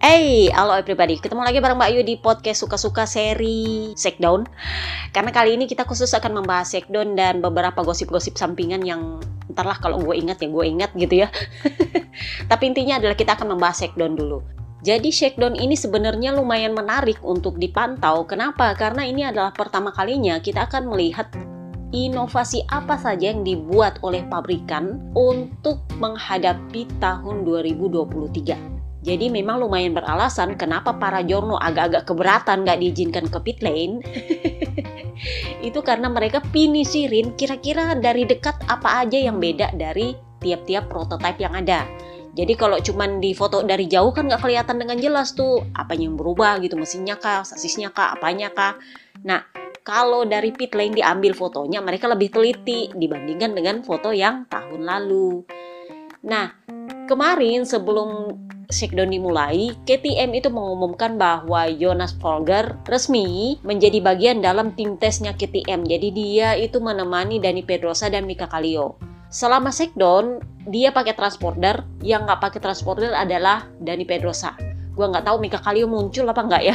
Hey, halo everybody, ketemu lagi bareng Mbak Ayu di podcast Suka-Suka seri Shakedown. Karena kali ini kita khusus akan membahas Shakedown dan beberapa gosip-gosip sampingan yang entarlah kalau gue ingat gitu ya. Tapi intinya adalah kita akan membahas Shakedown dulu. Jadi Shakedown ini sebenarnya lumayan menarik untuk dipantau. Kenapa? Karena ini adalah pertama kalinya kita akan melihat inovasi apa saja yang dibuat oleh pabrikan untuk menghadapi tahun 2023. Jadi memang lumayan beralasan kenapa para jorno agak-agak keberatan nggak diizinkan ke pit lane. Itu karena mereka pinisirin kira-kira dari dekat apa aja yang beda dari tiap-tiap prototipe yang ada. Jadi kalau cuman di foto dari jauh kan nggak kelihatan dengan jelas tuh apa yang berubah gitu, mesinnya kah, sasisnya kah, apanya kah. Nah, kalau dari pit lane diambil fotonya mereka lebih teliti dibandingkan dengan foto yang tahun lalu. Nah, kemarin sebelum Shakedown dimulai, KTM itu mengumumkan bahwa Jonas Folger resmi menjadi bagian dalam tim tesnya KTM. Jadi dia itu menemani Dani Pedrosa dan Mika Kallio. Selama Shakedown, dia pakai transporter. Yang nggak pakai transporter adalah Dani Pedrosa. Gua nggak tahu Mika Kallio muncul apa nggak ya.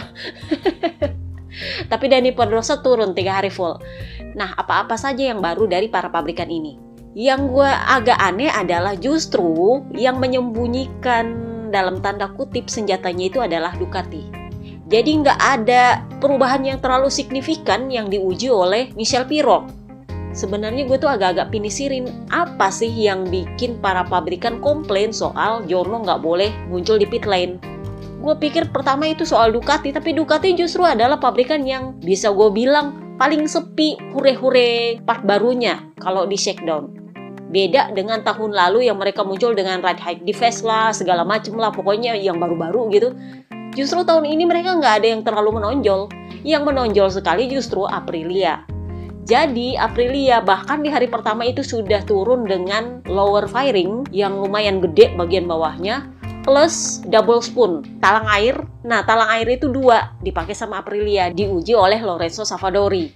Tapi Dani Pedrosa turun 3 hari full. Nah, apa-apa saja yang baru dari para pabrikan ini? Yang gue agak aneh adalah justru yang menyembunyikan dalam tanda kutip senjatanya itu adalah Ducati. Jadi nggak ada perubahan yang terlalu signifikan yang diuji oleh Michel Pirot. Sebenarnya gue tuh agak-agak pinisirin apa sih yang bikin para pabrikan komplain soal Jorno nggak boleh muncul di pit lane. Gue pikir pertama itu soal Ducati, tapi Ducati justru adalah pabrikan yang bisa gue bilang paling sepi hure-hure part barunya kalau di Shakedown. Beda dengan tahun lalu yang mereka muncul dengan ride high device lah, segala macem lah, pokoknya yang baru-baru gitu. Justru tahun ini mereka nggak ada yang terlalu menonjol. Yang menonjol sekali justru Aprilia. Jadi Aprilia bahkan di hari pertama itu sudah turun dengan lower fairing yang lumayan gede bagian bawahnya, plus double spoon, talang air. Nah, talang air itu 2 dipakai sama Aprilia, diuji oleh Lorenzo Savadori.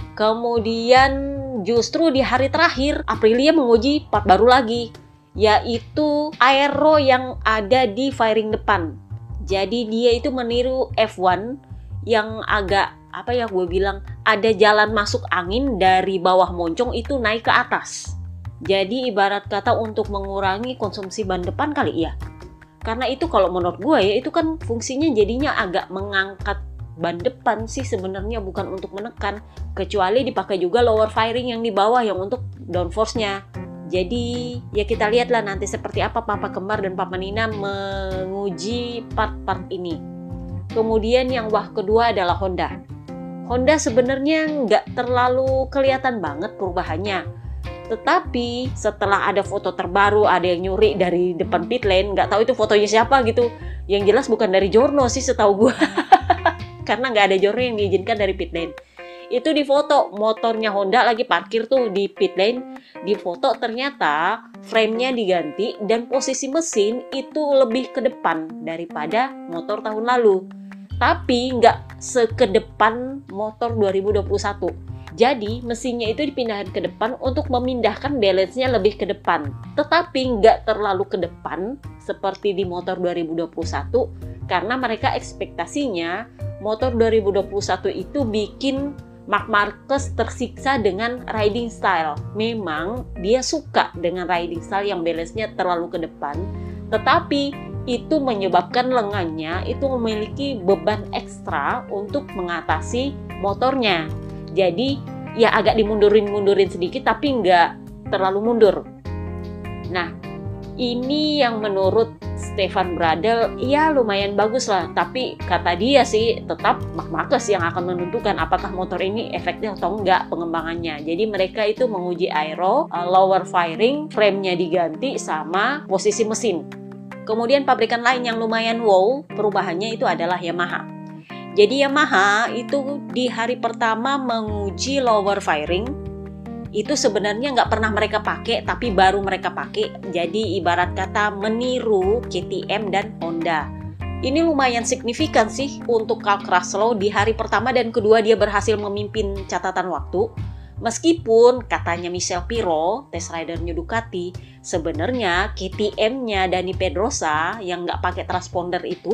Kemudian justru di hari terakhir Aprilia menguji part baru lagi, yaitu aero yang ada di fairing depan. Jadi dia itu meniru F1 yang agak gue bilang ada jalan masuk angin dari bawah moncong itu naik ke atas. Jadi ibarat kata untuk mengurangi konsumsi ban depan kali ya. Karena itu kalau menurut gue ya, itu kan fungsinya jadinya agak mengangkat ban depan sih sebenarnya, bukan untuk menekan, kecuali dipakai juga lower fairing yang di bawah yang untuk downforce-nya. Jadi ya kita lihatlah nanti seperti apa Papa Kembar dan Papa Nina menguji part-part ini. Kemudian yang kedua adalah Honda. Honda sebenarnya nggak terlalu kelihatan banget perubahannya. Tetapi setelah ada foto terbaru, ada yang nyuri dari depan pit lane, nggak tahu itu fotonya siapa gitu. Yang jelas bukan dari Jorno sih setahu gue. Karena nggak ada Jorno yang diizinkan dari pit lane. Itu di foto motornya Honda lagi parkir tuh di pit lane. Di foto ternyata frame-nya diganti dan posisi mesin itu lebih ke depan daripada motor tahun lalu. Tapi nggak sekedepan motor 2021. Jadi mesinnya itu dipindahkan ke depan untuk memindahkan balance-nya lebih ke depan. Tetapi nggak terlalu ke depan seperti di motor 2021 karena mereka ekspektasinya motor 2021 itu bikin Marc Marquez tersiksa dengan riding style. Memang dia suka dengan riding style yang balance-nya terlalu ke depan, tetapi itu menyebabkan lengannya itu memiliki beban ekstra untuk mengatasi motornya. Jadi ya agak dimundurin sedikit tapi nggak terlalu mundur. Nah, ini yang menurut Stefan Bradl ya lumayan bagus lah. Tapi kata dia sih tetap Marc Marquez yang akan menentukan apakah motor ini efektif atau enggak pengembangannya. Jadi mereka itu menguji aero, lower fairing, frame-nya diganti sama posisi mesin. Kemudian pabrikan lain yang lumayan wow perubahannya itu adalah Yamaha. Jadi Yamaha itu di hari pertama menguji lower fairing. Itu sebenarnya nggak pernah mereka pakai, tapi baru mereka pakai. Jadi ibarat kata meniru KTM dan Honda. Ini lumayan signifikan sih untuk Cal Crutchlow di hari pertama dan kedua dia berhasil memimpin catatan waktu. Meskipun katanya Michel Pirot, test ridernya Ducati, sebenarnya KTM-nya Dani Pedrosa yang nggak pakai transponder itu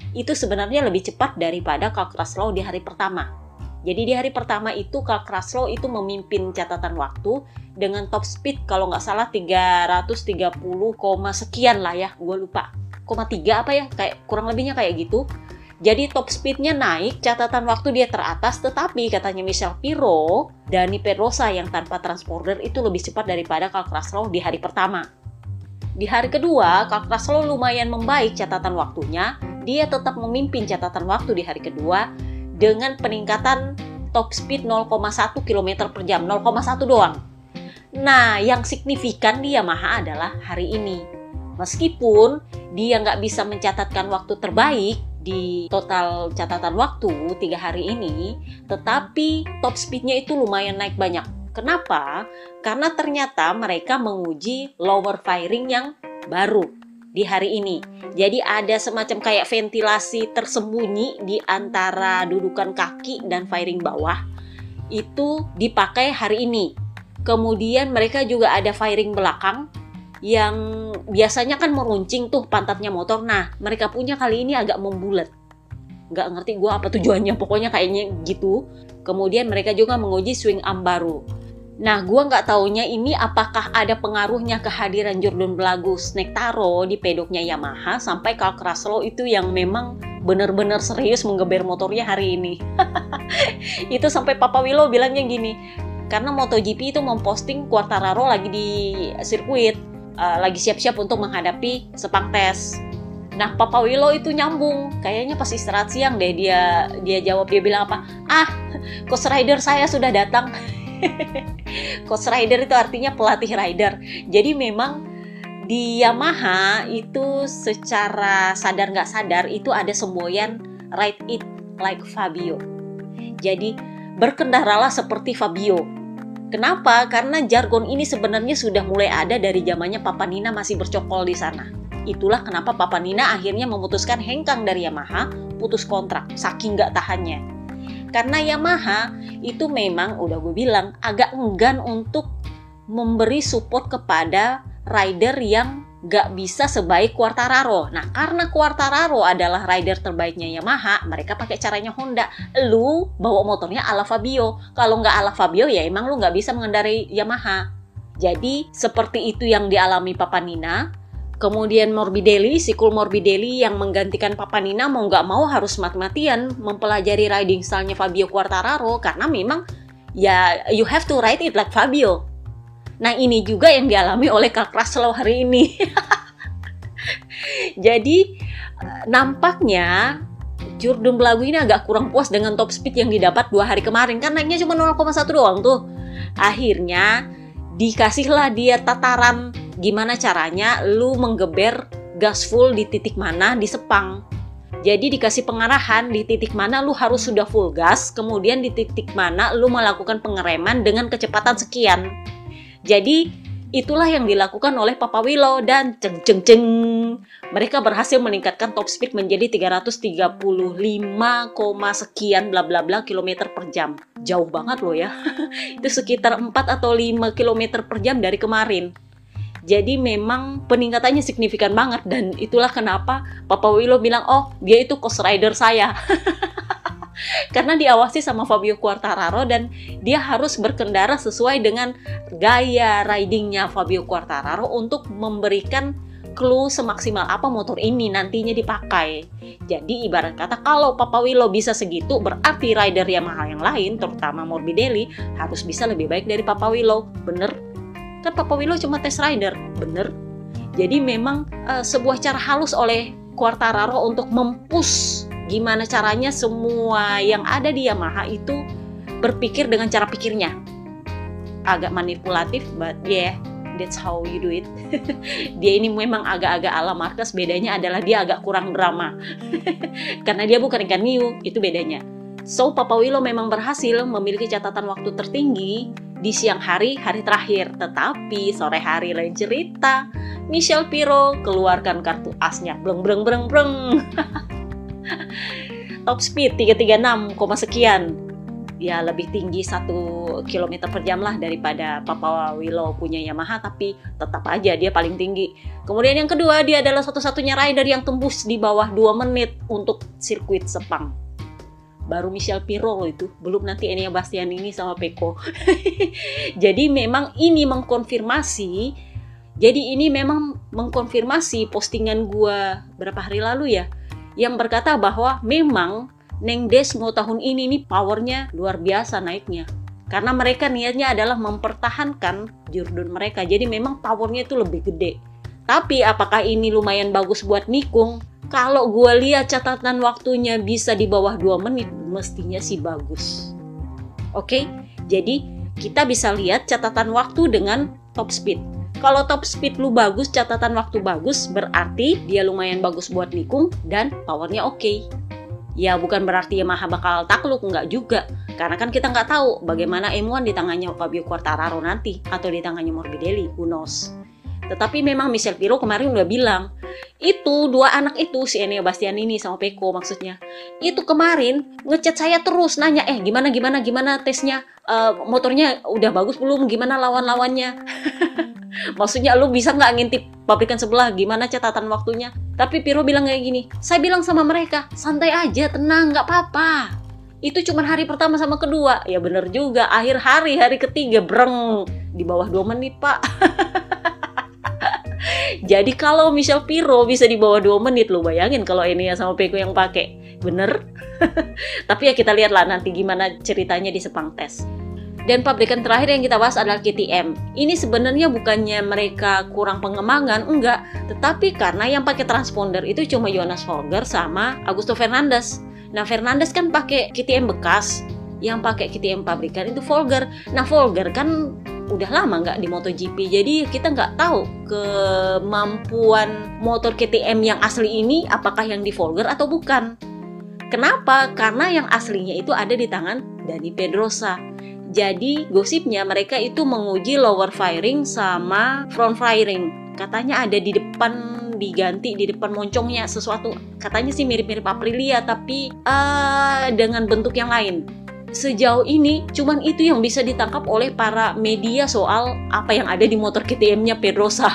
itu sebenarnya lebih cepat daripada Karl Kraslow di hari pertama. Jadi di hari pertama itu Karl Kraslow itu memimpin catatan waktu dengan top speed kalau nggak salah 330, sekian lah ya, gue lupa. 3 apa ya, kayak kurang lebihnya kayak gitu. Jadi top speednya naik, catatan waktu dia teratas, tetapi katanya Michel Pirot, Dani Pedrosa yang tanpa transponder itu lebih cepat daripada Karl Kraslow di hari pertama. Di hari kedua, Karl Kraslow lumayan membaik catatan waktunya, dia tetap memimpin catatan waktu di hari kedua dengan peningkatan top speed 0,1 km per jam, 0,1 doang. Nah, yang signifikan di Yamaha adalah hari ini. Meskipun dia nggak bisa mencatatkan waktu terbaik di total catatan waktu 3 hari ini, tetapi top speednya itu lumayan naik banyak. Kenapa? Karena ternyata mereka menguji lower firing yang baru di hari ini. Jadi ada semacam kayak ventilasi tersembunyi di antara dudukan kaki dan firing bawah. Itu dipakai hari ini. Kemudian mereka juga ada firing belakang yang biasanya kan meruncing tuh pantatnya motor. Nah, mereka punya kali ini agak membulat. Nggak ngerti gue apa tujuannya, pokoknya kayaknya gitu. Kemudian mereka juga menguji swing arm baru. Nah, gue nggak taunya ini apakah ada pengaruhnya kehadiran Jordan Blago Snectaro di pedoknya Yamaha sampai Karl Kraslow itu yang memang benar-benar serius menggeber motornya hari ini. Itu sampai Papa Willow bilangnya gini, karena MotoGP itu memposting Quartararo lagi di sirkuit, lagi siap-siap untuk menghadapi Sepang tes. Nah, Papa Willow itu nyambung, kayaknya pas istirahat siang deh dia jawab, dia bilang apa? Coach rider saya sudah datang. Coach rider itu artinya pelatih rider. Jadi memang di Yamaha itu secara sadar nggak sadar itu ada semboyan ride it like Fabio. Jadi berkendaralah seperti Fabio. Kenapa? Karena jargon ini sebenarnya sudah mulai ada dari zamannya Papa Nina masih bercokol di sana. Itulah kenapa Papa Nina akhirnya memutuskan hengkang dari Yamaha, putus kontrak, saking nggak tahannya. Karena Yamaha itu memang, udah gue bilang, agak enggan untuk memberi support kepada rider yang nggak bisa sebaik Quartararo. Nah, karena Quartararo adalah rider terbaiknya Yamaha, mereka pakai caranya Honda. Lu bawa motornya ala Fabio. Kalau nggak ala Fabio, ya emang lu nggak bisa mengendarai Yamaha. Jadi, seperti itu yang dialami Papa Nina. Kemudian Morbidelli, Sikul Morbidelli yang menggantikan Papa Nina mau nggak mau harus mati-matian mempelajari riding style-nya Fabio Quartararo karena memang ya you have to ride it like Fabio. Nah, ini juga yang dialami oleh Karl Kraslow hari ini. Jadi nampaknya Jordan Blago ini agak kurang puas dengan top speed yang didapat 2 hari kemarin kan naiknya cuma 0,1 doang tuh. Akhirnya dikasihlah dia tataran gimana caranya lu menggeber gas full di titik mana di Sepang. Jadi dikasih pengarahan di titik mana lu harus sudah full gas, kemudian di titik mana lu melakukan pengereman dengan kecepatan sekian. Jadi itulah yang dilakukan oleh Papa Willow dan ceng mereka berhasil meningkatkan top speed menjadi 335, sekian bla bla bla kilometer per jam. Jauh banget loh ya. Itu sekitar 4 atau 5 kilometer per jam dari kemarin. Jadi memang peningkatannya signifikan banget dan itulah kenapa Papa Willow bilang, oh dia itu coach rider saya. Karena diawasi sama Fabio Quartararo dan dia harus berkendara sesuai dengan gaya ridingnya Fabio Quartararo untuk memberikan clue semaksimal apa motor ini nantinya dipakai. Jadi ibarat kata kalau Papa Willow bisa segitu, berarti rider Yamaha yang lain, terutama Morbidelli, harus bisa lebih baik dari Papa Willow. Bener? Kan Papa Willow cuma test rider, bener? Jadi memang sebuah cara halus oleh Quartararo untuk mempush gimana caranya semua yang ada di Yamaha itu berpikir dengan cara pikirnya. Agak manipulatif, but yeah, that's how you do it. Dia ini memang agak-agak ala Marquez, bedanya adalah dia agak kurang drama. Karena dia bukan ikan hiu, itu bedanya. So, Papa Willow memang berhasil memiliki catatan waktu tertinggi di siang hari, hari terakhir. Tetapi sore hari lain cerita. Michel Pirot keluarkan kartu asnya. Breng breng breng breng. Top speed 336, sekian. ya lebih tinggi 1 km per jam lah daripada Papa Willow punya Yamaha, tapi tetap aja dia paling tinggi. Kemudian yang kedua, dia adalah satu-satunya rider yang tembus di bawah 2 menit untuk sirkuit Sepang. Baru Michel Pirro itu, belum nanti Enea Bastianini sama Pecco. Jadi memang ini mengkonfirmasi postingan gua berapa hari lalu ya, yang berkata bahwa memang Neng Desmo tahun ini nih powernya luar biasa naiknya. Karena mereka niatnya adalah mempertahankan Jordan mereka. Jadi memang powernya itu lebih gede. Tapi apakah ini lumayan bagus buat nikung? Kalau gue lihat catatan waktunya bisa di bawah 2 menit, mestinya sih bagus. Oke, jadi kita bisa lihat catatan waktu dengan top speed. Kalau top speed lu bagus, catatan waktu bagus, berarti dia lumayan bagus buat nikung dan powernya oke. Ya bukan berarti Yamaha bakal takluk, enggak juga. Karena kan kita nggak tahu bagaimana M1 di tangannya Fabio Quartararo nanti, atau di tangannya Morbidelli, who knows. Tetapi memang Michel Pirro kemarin udah bilang, itu 2 anak itu, si Enea Bastianini sama Pecco maksudnya, itu kemarin ngechat saya terus, nanya, gimana tesnya, motornya udah bagus belum, gimana lawan-lawannya. Maksudnya lu bisa nggak ngintip pabrikan sebelah gimana catatan waktunya? Tapi Pirro bilang kayak gini, saya bilang sama mereka, santai aja, tenang, nggak apa-apa. Itu cuma hari pertama sama kedua. Ya bener juga, hari ketiga, breng, di bawah 2 menit pak. Jadi kalau Michel Pirro bisa di bawah 2 menit, lu bayangin kalau Enea sama Pecco yang pakai. Bener? Tapi ya kita lihatlah nanti gimana ceritanya di Sepang Test. Dan pabrikan terakhir yang kita bahas adalah KTM. Ini sebenarnya bukannya mereka kurang pengembangan, enggak. Tetapi karena yang pakai transponder itu cuma Jonas Folger sama Augusto Fernandes. Nah, Fernandes kan pakai KTM bekas. Yang pakai KTM pabrikan itu Folger. Nah, Folger kan udah lama nggak di MotoGP. Jadi kita nggak tahu kemampuan motor KTM yang asli ini apakah yang di Folger atau bukan. Kenapa? Karena yang aslinya itu ada di tangan Dani Pedrosa. Jadi gosipnya mereka itu menguji lower fairing sama front fairing. Katanya ada di depan, diganti di depan moncongnya sesuatu. Katanya sih mirip-mirip Aprilia tapi dengan bentuk yang lain. Sejauh ini cuman itu yang bisa ditangkap oleh para media soal apa yang ada di motor KTM-nya Pedrosa.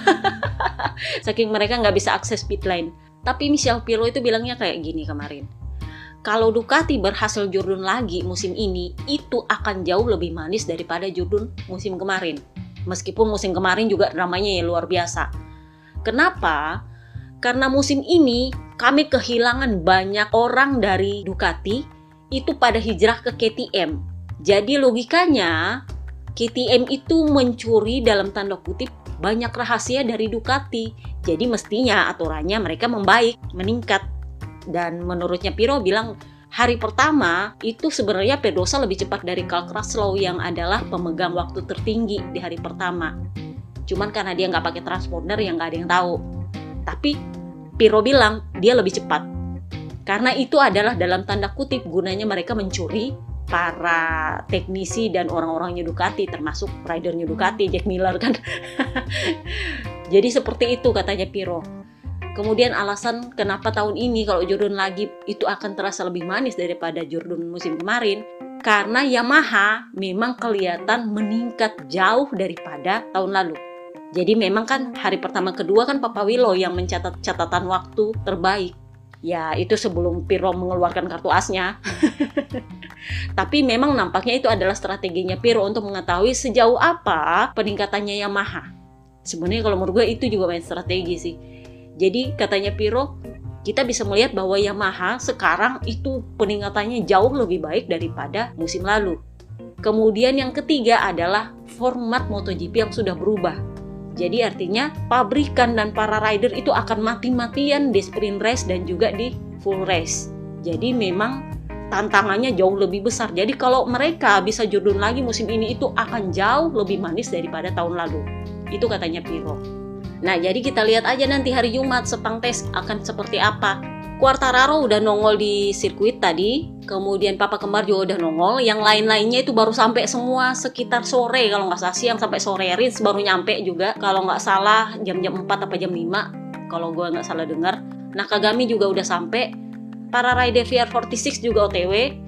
Saking mereka nggak bisa akses pit lane. Tapi Michel Pirro itu bilangnya kayak gini kemarin. Kalau Ducati berhasil Jordan lagi musim ini, itu akan jauh lebih manis daripada Jordan musim kemarin. Meskipun musim kemarin juga dramanya ya luar biasa. Kenapa? Karena musim ini kami kehilangan banyak orang dari Ducati itu pada hijrah ke KTM. Jadi logikanya KTM itu mencuri dalam tanda kutip banyak rahasia dari Ducati. Jadi mestinya aturannya mereka membaik, meningkat. Dan menurutnya Pirro bilang hari pertama itu sebenarnya Pedrosa lebih cepat dari Karl Kraslow yang adalah pemegang waktu tertinggi di hari pertama. Cuman karena dia nggak pakai transponder yang nggak ada yang tahu. Tapi Pirro bilang dia lebih cepat. Karena itu adalah dalam tanda kutip gunanya mereka mencuri para teknisi dan orang-orangnya Ducati, termasuk ridernya Ducati, Jack Miller kan. Jadi seperti itu katanya Pirro. Kemudian alasan kenapa tahun ini kalau Jordan lagi itu akan terasa lebih manis daripada Jordan musim kemarin, karena Yamaha memang kelihatan meningkat jauh daripada tahun lalu. Jadi memang kan hari pertama kedua kan Papa Willow yang mencatat catatan waktu terbaik. Ya itu sebelum Pirro mengeluarkan kartu asnya. Tapi memang nampaknya itu adalah strateginya Pirro untuk mengetahui sejauh apa peningkatannya Yamaha. Sebenarnya kalau menurut gue itu juga main strategi sih. Jadi katanya Pirro, kita bisa melihat bahwa Yamaha sekarang itu peningkatannya jauh lebih baik daripada musim lalu. Kemudian yang ketiga adalah format MotoGP yang sudah berubah. Jadi artinya pabrikan dan para rider itu akan mati-matian di sprint race dan juga di full race. Jadi memang tantangannya jauh lebih besar. Jadi kalau mereka bisa Jordan lagi musim ini itu akan jauh lebih manis daripada tahun lalu. Itu katanya Pirro. Nah, jadi kita lihat aja nanti hari Jumat Sepang Test akan seperti apa. Quartararo udah nongol di sirkuit tadi, kemudian Papa Kembar juga udah nongol, yang lain-lainnya itu baru sampai semua sekitar sore, kalau nggak salah siang sampai sore. Rins baru nyampe juga, kalau nggak salah jam-jam 4 apa jam 5, kalau gue nggak salah dengar. Nakagami juga udah sampai, para rider VR46 juga OTW.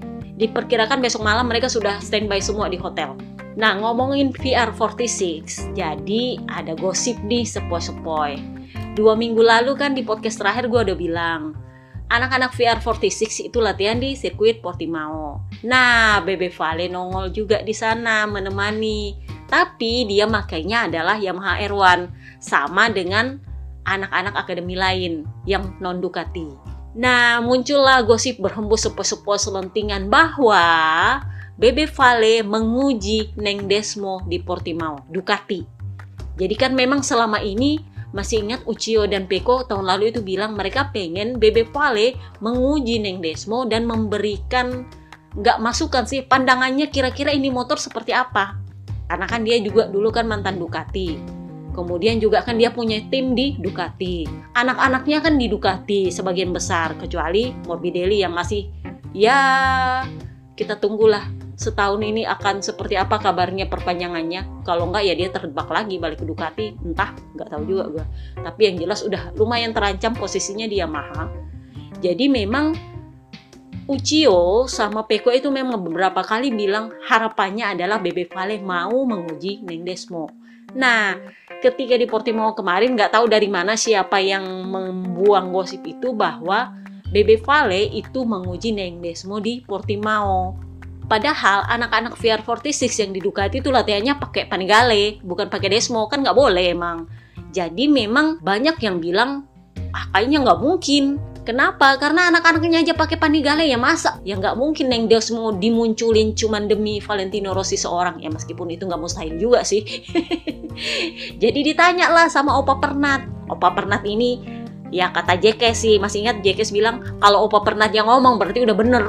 Diperkirakan besok malam mereka sudah standby semua di hotel. Nah, ngomongin VR46, jadi ada gosip nih sepoi-sepoi. 2 minggu lalu kan di podcast terakhir gue udah bilang, anak-anak VR46 itu latihan di sirkuit Portimao. Nah, Bebe Vale nongol juga di sana menemani. Tapi dia makainya adalah Yamaha R1, sama dengan anak-anak akademi lain yang non Ducati. Nah, muncullah gosip berhembus sepoi-sepoi selentingan bahwa Bebe Vale menguji Neng Desmo di Portimao, Ducati. Jadi kan memang selama ini, masih ingat Uchiyo dan Pecco tahun lalu itu bilang mereka pengen Bebe Vale menguji Neng Desmo dan memberikan, nggak masukan sih, pandangannya kira-kira ini motor seperti apa. Karena kan dia juga dulu kan mantan Ducati. Kemudian juga kan dia punya tim di Ducati. Anak-anaknya kan di Ducati sebagian besar, kecuali Morbidelli yang masih, ya kita tunggulah setahun ini akan seperti apa kabarnya perpanjangannya. Kalau enggak ya dia terjebak lagi balik ke Ducati, entah, nggak tahu juga gue. Tapi yang jelas udah lumayan terancam posisinya di Yamaha. Jadi memang Uchiyo sama Pecco itu memang beberapa kali bilang harapannya adalah Bebe Vale mau menguji Neng Desmo. Nah, ketika di Portimao kemarin nggak tahu dari mana siapa yang membuang gosip itu bahwa Bebe Vale itu menguji Neng Desmo di Portimao. Padahal anak-anak VR46 yang di Ducati itu latihannya pakai Panigale, bukan pakai Desmo, kan nggak boleh emang. Jadi memang banyak yang bilang, kayaknya nggak mungkin. Kenapa? Karena anak-anaknya aja pakai Panigale, ya masa? Ya nggak mungkin Neng Desmo dimunculin cuman demi Valentino Rossi seorang. Ya meskipun itu nggak mustahil juga sih. Jadi ditanya lah sama Opa Pernat. Opa Pernat ini, ya kata Jekes sih, masih ingat Jekes bilang, kalau Opa Pernat yang ngomong berarti udah bener.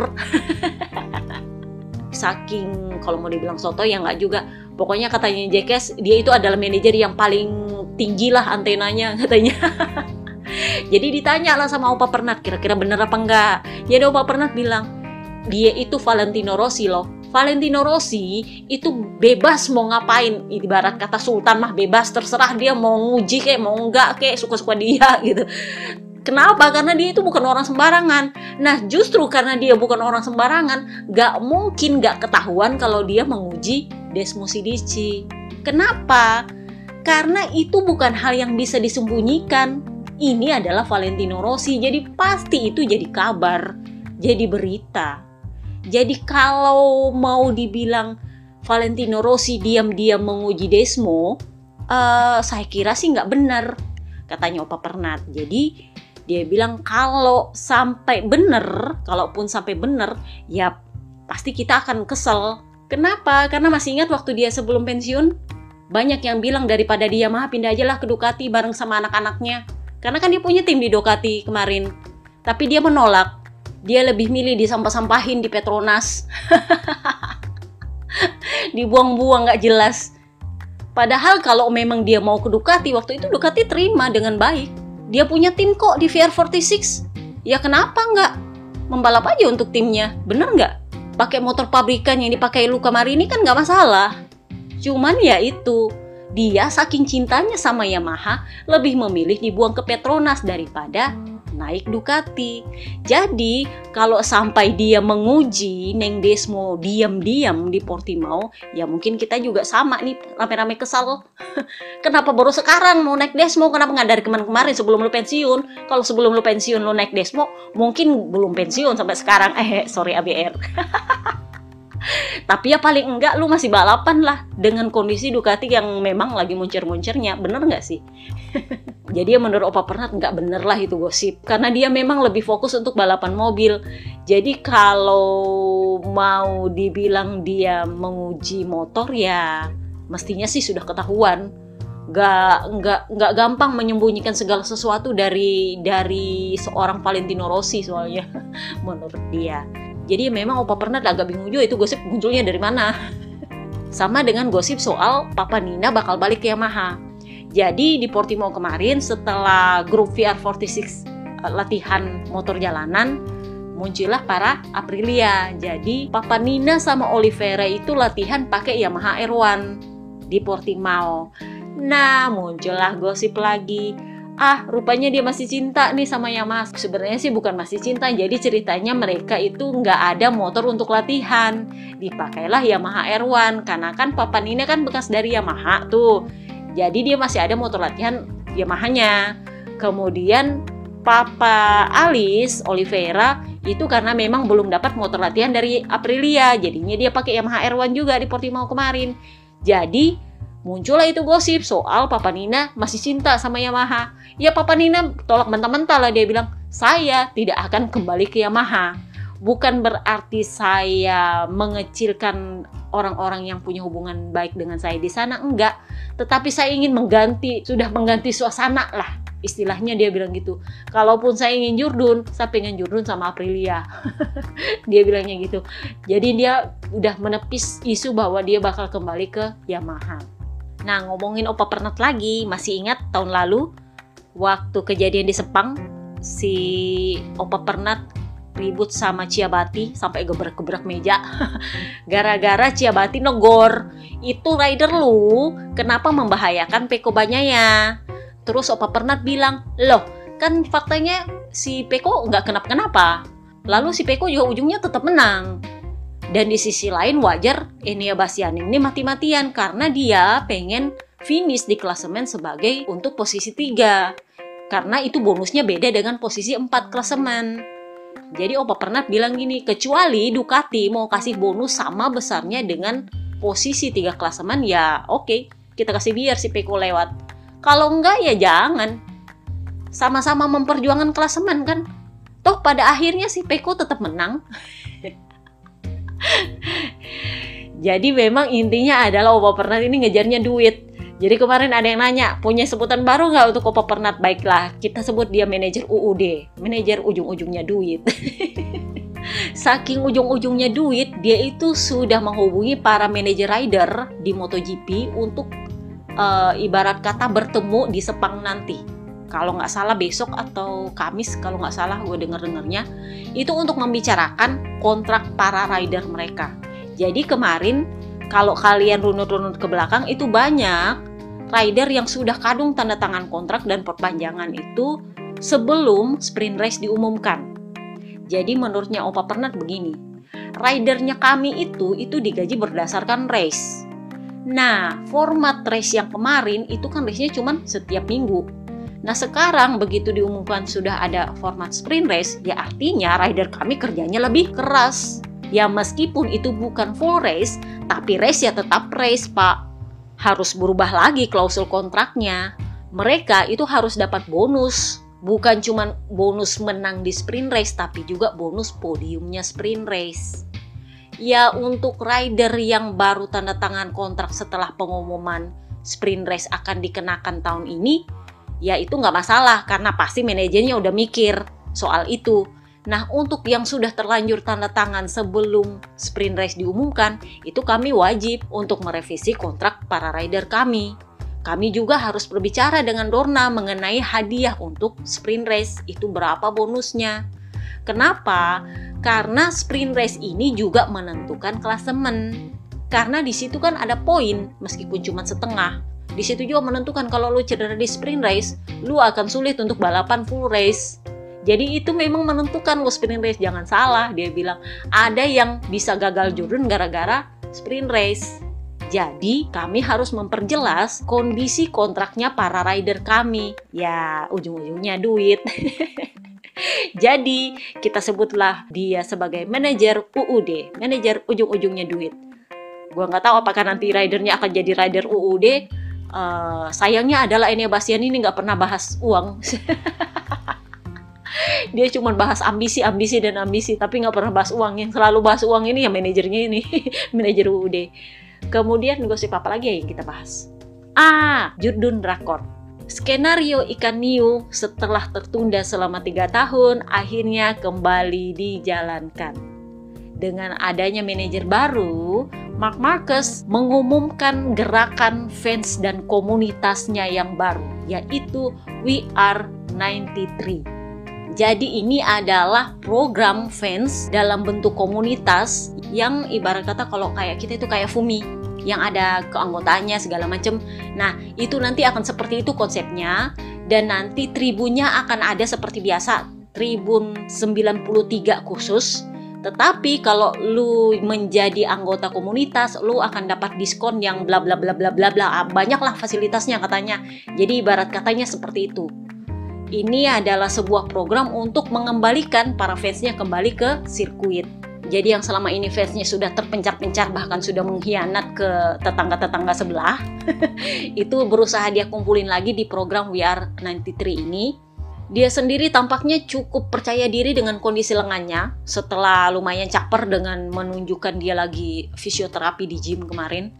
Saking kalau mau dibilang soto ya nggak juga. Pokoknya katanya Jekes, dia itu adalah manajer yang paling tinggi lah antenanya katanya. Jadi ditanya lah sama Opa Pernat, kira-kira bener apa enggak? Jadi Opa Pernat bilang, dia itu Valentino Rossi loh. Valentino Rossi itu bebas mau ngapain. Ibarat kata Sultan mah bebas, terserah dia mau nguji kayak mau enggak kayak suka-suka dia gitu. Kenapa? Karena dia itu bukan orang sembarangan. Nah, justru karena dia bukan orang sembarangan, gak mungkin gak ketahuan kalau dia menguji Desmo Sidici. Kenapa? Karena itu bukan hal yang bisa disembunyikan. Ini adalah Valentino Rossi, jadi pasti itu jadi kabar, jadi berita. Jadi kalau mau dibilang Valentino Rossi diam-diam menguji Desmo, saya kira sih nggak benar, katanya Opa Pernat. Jadi dia bilang kalau sampai benar, kalaupun sampai benar, ya pasti kita akan kesel. Kenapa? Karena masih ingat waktu dia sebelum pensiun, banyak yang bilang daripada dia mah pindah aja lah ke Ducati bareng sama anak-anaknya. Karena kan dia punya tim di Ducati kemarin. Tapi dia menolak. Dia lebih milih disampah-sampahin di Petronas. Dibuang-buang gak jelas. Padahal kalau memang dia mau ke Ducati, waktu itu Ducati terima dengan baik. Dia punya tim kok di VR46. Ya kenapa nggak membalap aja untuk timnya? Bener nggak? Pakai motor pabrikan yang dipakai Luca Marini kan nggak masalah. Cuman ya itu, dia saking cintanya sama Yamaha, lebih memilih dibuang ke Petronas daripada naik Ducati. Jadi kalau sampai dia menguji Neng Desmo diam-diam di Portimao, ya mungkin kita juga sama nih rame-rame kesal. Kenapa baru sekarang mau naik Desmo? Kenapa nggak dari kemarin sebelum lu pensiun? Kalau sebelum lu pensiun lu naik Desmo, mungkin belum pensiun sampai sekarang. Sorry ABR. Tapi ya paling enggak lu masih balapan lah dengan kondisi Ducati yang memang lagi muncir-muncirnya. Bener nggak sih? Jadi ya menurut Opa Pernat nggak bener lah itu gosip. Karena dia memang lebih fokus untuk balapan mobil. Jadi kalau mau dibilang dia menguji motor ya mestinya sih sudah ketahuan. Nggak gampang menyembunyikan segala sesuatu dari seorang Valentino Rossi soalnya menurut dia. Jadi memang Opa Pernat agak bingung juga itu gosip munculnya dari mana. Sama dengan gosip soal Papa Nina bakal balik ke Yamaha. Jadi di Portimao kemarin setelah grup VR46 latihan motor jalanan, muncullah para Aprilia. Jadi Papa Nina sama Oliveira itu latihan pakai Yamaha R1 di Portimao. Nah, muncullah gosip lagi. Rupanya dia masih cinta nih sama Yamaha. Sebenarnya sih bukan masih cinta, jadi ceritanya mereka itu nggak ada motor untuk latihan. Dipakailah Yamaha R1, karena kan Papa Nina kan bekas dari Yamaha tuh. Jadi dia masih ada motor latihan Yamahanya. Kemudian Papa Alice Oliveira itu karena memang belum dapat motor latihan dari Aprilia, jadinya dia pakai Yamaha R1 juga di Portimao kemarin. Jadi muncullah itu gosip soal Papa Nina masih cinta sama Yamaha. Ya Papa Nina tolak mentah-mentah lah, dia bilang, saya tidak akan kembali ke Yamaha. Bukan berarti saya mengecilkan orang-orang yang punya hubungan baik dengan saya di sana, enggak. Tetapi saya ingin sudah mengganti suasana lah. Istilahnya dia bilang gitu. Kalaupun saya ingin jurdun, saya pengen jurdun sama Aprilia. Dia bilangnya gitu. Jadi dia udah menepis isu bahwa dia bakal kembali ke Yamaha. Nah, ngomongin Opa Pernat lagi, masih ingat tahun lalu waktu kejadian di Sepang, si Opa Pernat ribut sama Ciabatti sampai gebrak-gebrak meja. Gara-gara Ciabatti negor, itu rider lu kenapa membahayakan Pecco Bagnaia? Terus Opa Pernat bilang, loh kan faktanya si Pecco nggak kenapa-kenapa. Lalu si Pecco juga ujungnya tetap menang. Dan di sisi lain wajar Enea Bastianini ini mati-matian karena dia pengen finish di klasemen sebagai untuk posisi 3. Karena itu bonusnya beda dengan posisi 4 klasemen. Jadi Opa Pernat bilang gini, kecuali Ducati mau kasih bonus sama besarnya dengan posisi 3 klasemen, ya oke, kita kasih biar si Pecco lewat. Kalau enggak ya jangan. Sama-sama memperjuangkan klasemen kan. Toh pada akhirnya si Pecco tetap menang. Jadi memang intinya adalah Opa Pernat ini ngejarnya duit. Jadi kemarin ada yang nanya, punya sebutan baru nggak untuk Opa Pernat? Baiklah, kita sebut dia manajer UUD, manajer ujung-ujungnya duit. Saking ujung-ujungnya duit, dia itu sudah menghubungi para manajer rider di MotoGP untuk ibarat kata bertemu di Sepang nanti. Kalau nggak salah besok atau Kamis, kalau nggak salah gue denger-dengernya, itu untuk membicarakan kontrak para rider mereka. Jadi kemarin kalau kalian runut-runut ke belakang itu banyak rider yang sudah kadung tanda tangan kontrak dan perpanjangan itu sebelum sprint race diumumkan. Jadi menurutnya Opa Pernat begini, ridernya kami itu digaji berdasarkan race. Nah, format race yang kemarin itu kan race-nya cuma setiap minggu. Nah, sekarang begitu diumumkan sudah ada format sprint race, ya artinya rider kami kerjanya lebih keras. Ya meskipun itu bukan full race, tapi race ya tetap race, Pak. Harus berubah lagi klausul kontraknya. Mereka itu harus dapat bonus. Bukan cuma bonus menang di sprint race, tapi juga bonus podiumnya sprint race. Ya untuk rider yang baru tanda tangan kontrak setelah pengumuman sprint race akan dikenakan tahun ini, ya itu nggak masalah karena pasti manajernya udah mikir soal itu. Nah untuk yang sudah terlanjur tanda tangan sebelum sprint race diumumkan, itu kami wajib untuk merevisi kontrak para rider kami. Kami juga harus berbicara dengan Dorna mengenai hadiah untuk sprint race, itu berapa bonusnya. Kenapa? Karena sprint race ini juga menentukan klasemen. Karena di situ kan ada poin meskipun cuma setengah. Di situ juga menentukan kalau lu cedera di sprint race, lu akan sulit untuk balapan full race. Jadi itu memang menentukan lo sprint race, jangan salah. Dia bilang ada yang bisa gagal jurdun gara-gara sprint race. Jadi kami harus memperjelas kondisi kontraknya para rider kami. Ya ujung-ujungnya duit. Jadi kita sebutlah dia sebagai manajer UUD, manajer ujung-ujungnya duit. Gua nggak tahu apakah nanti ridernya akan jadi rider UUD. Sayangnya adalah Enea Bastianini nggak pernah bahas uang. Dia cuma bahas ambisi, tapi nggak pernah bahas uang. Yang selalu bahas uang ini ya manajernya ini, manajer UUD. Kemudian gosip apa lagi ya yang kita bahas? Jurdun Rakor. Skenario Ikan Hiu setelah tertunda selama 3 tahun akhirnya kembali dijalankan. Dengan adanya manajer baru, Marc Marquez mengumumkan gerakan fans dan komunitasnya yang baru, yaitu We Are 93. Jadi ini adalah program fans dalam bentuk komunitas yang ibarat kata kalau kayak kita itu kayak FUMI, yang ada keanggotaannya segala macam. Nah, itu nanti akan seperti itu konsepnya. Dan nanti tribunnya akan ada seperti biasa, tribun 93 khusus. Tetapi kalau lu menjadi anggota komunitas, lu akan dapat diskon yang bla bla bla bla bla bla. Banyaklah fasilitasnya katanya. Jadi ibarat katanya seperti itu. Ini adalah sebuah program untuk mengembalikan para fansnya kembali ke sirkuit. Jadi yang selama ini fansnya sudah terpencar-pencar, bahkan sudah mengkhianat ke tetangga-tetangga sebelah, itu berusaha dia kumpulin lagi di program WR93 ini. Dia sendiri tampaknya cukup percaya diri dengan kondisi lengannya setelah lumayan caper dengan menunjukkan dia lagi fisioterapi di gym kemarin.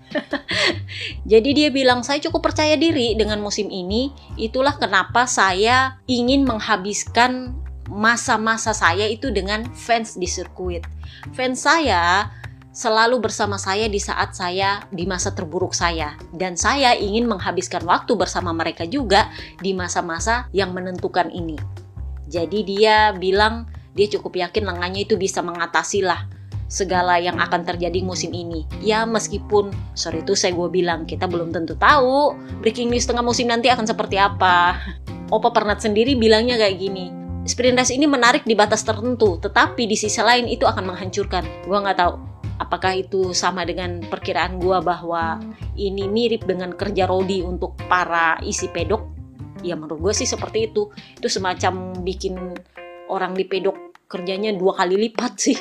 Jadi dia bilang, saya cukup percaya diri dengan musim ini, itulah kenapa saya ingin menghabiskan masa-masa saya itu dengan fans di sirkuit. Fans saya selalu bersama saya di saat saya di masa terburuk saya. Dan saya ingin menghabiskan waktu bersama mereka juga di masa-masa yang menentukan ini. Jadi dia bilang dia cukup yakin lengannya itu bisa mengatasi lah segala yang akan terjadi musim ini. Ya meskipun, sorry itu gue bilang, kita belum tentu tahu breaking news tengah musim nanti akan seperti apa. Opa Pernat sendiri bilangnya kayak gini, sprint race ini menarik di batas tertentu, tetapi di sisi lain itu akan menghancurkan. Gue nggak tahu apakah itu sama dengan perkiraan gue bahwa ini mirip dengan kerja Rodi untuk para isi pedok. Ya menurut gue sih seperti itu. Itu semacam bikin orang di pedok kerjanya 2 kali lipat sih.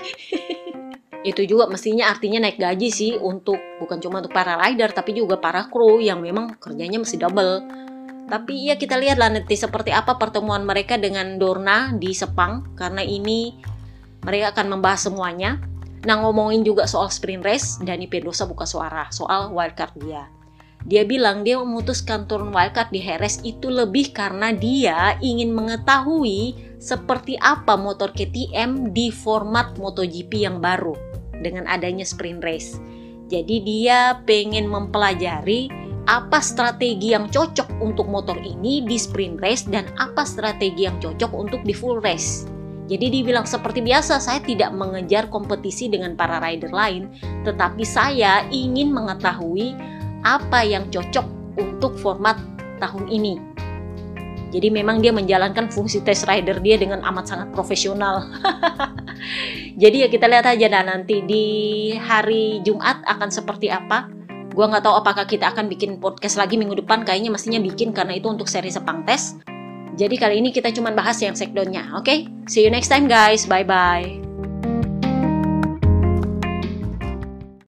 Itu juga mestinya artinya naik gaji sih, untuk bukan cuma untuk para rider tapi juga para kru yang memang kerjanya mesti double. Tapi ya kita lihatlah nanti seperti apa pertemuan mereka dengan Dorna di Sepang, karena ini mereka akan membahas semuanya. Nah, ngomongin juga soal sprint race, Dani Pedrosa buka suara soal wildcard dia. Dia bilang dia memutuskan turun wildcard di Jerez itu lebih karena dia ingin mengetahui seperti apa motor KTM di format MotoGP yang baru dengan adanya sprint race. Jadi dia pengen mempelajari apa strategi yang cocok untuk motor ini di sprint race dan apa strategi yang cocok untuk di full race. Jadi dibilang seperti biasa, saya tidak mengejar kompetisi dengan para rider lain, tetapi saya ingin mengetahui apa yang cocok untuk format tahun ini. Jadi memang dia menjalankan fungsi test rider dia dengan amat sangat profesional. Jadi ya kita lihat aja nanti di hari Jumat akan seperti apa. Gua nggak tahu apakah kita akan bikin podcast lagi minggu depan, kayaknya mestinya bikin karena itu untuk seri Sepang Test. Jadi kali ini kita cuma bahas yang shakedown-nya, oke? See you next time guys, bye-bye.